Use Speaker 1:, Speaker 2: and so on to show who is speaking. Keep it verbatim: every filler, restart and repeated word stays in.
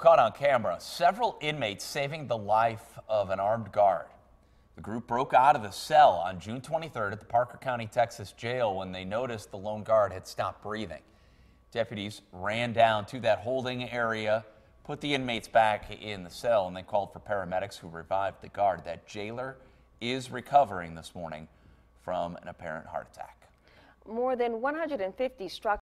Speaker 1: caught on camera several inmates saving the life of an armed guard. The group broke out of the cell on June twenty-third at the Parker County, Texas jail when they noticed the lone guard had stopped breathing. Deputies ran down to that holding area, put the inmates back in the cell, and they called for paramedics who revived the guard. That jailer is recovering this morning from an apparent heart attack.
Speaker 2: More than one hundred fifty struck